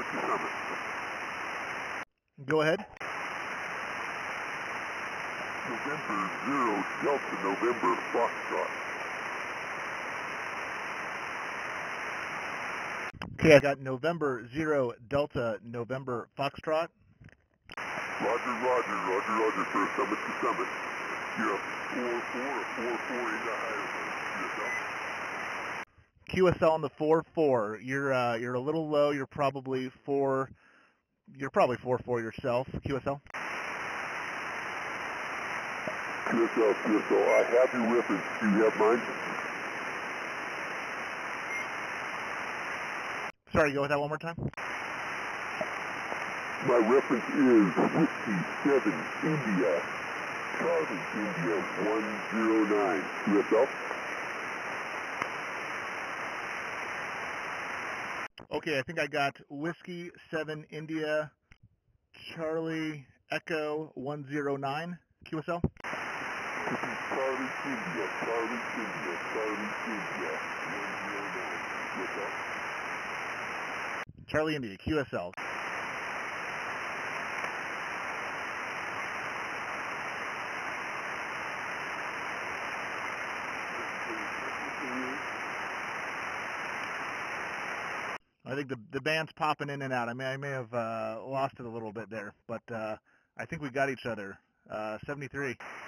Go ahead. November 0 Delta November Foxtrot. Okay, I got November 0 Delta November Foxtrot. Roger, sir. Summit to summit. You're a 4-4 in the higher QSL. QSL on the 4-4. You're a little low. You're probably 4. You're probably 4-4 yourself. QSL. QSL. I have your reference. Do you have mine? Sorry, go with that one more time. My reference is Whiskey 7 India, Charlie India 109. QSL. Okay, I think I got Whiskey 7 India, Charlie Echo 109. QSL. Charlie India 109. QSL. Charlie India, QSL. I think the band's popping in and out. I may have lost it a little bit there, but I think we got each other. 73.